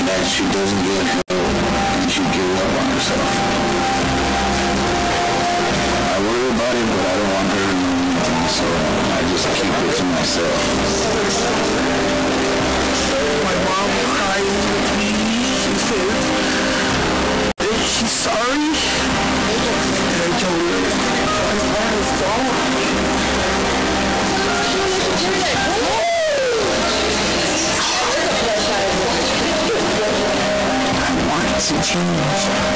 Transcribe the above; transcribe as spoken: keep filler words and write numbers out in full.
that she doesn't get help and she gives up on herself. I worry about it, but I don't want her to know anything, so I just keep it to myself. My mom cried with me. She said, is she sorry? And I told her, it's not her fault. I want to change.